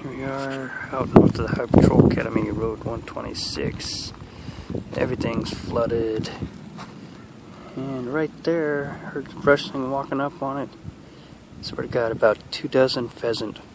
Here we are out north of the Highway Patrol Academy, Road 126. Everything's flooded. And right there, heard rustling walking up on it. Swear to God, about 2 dozen pheasant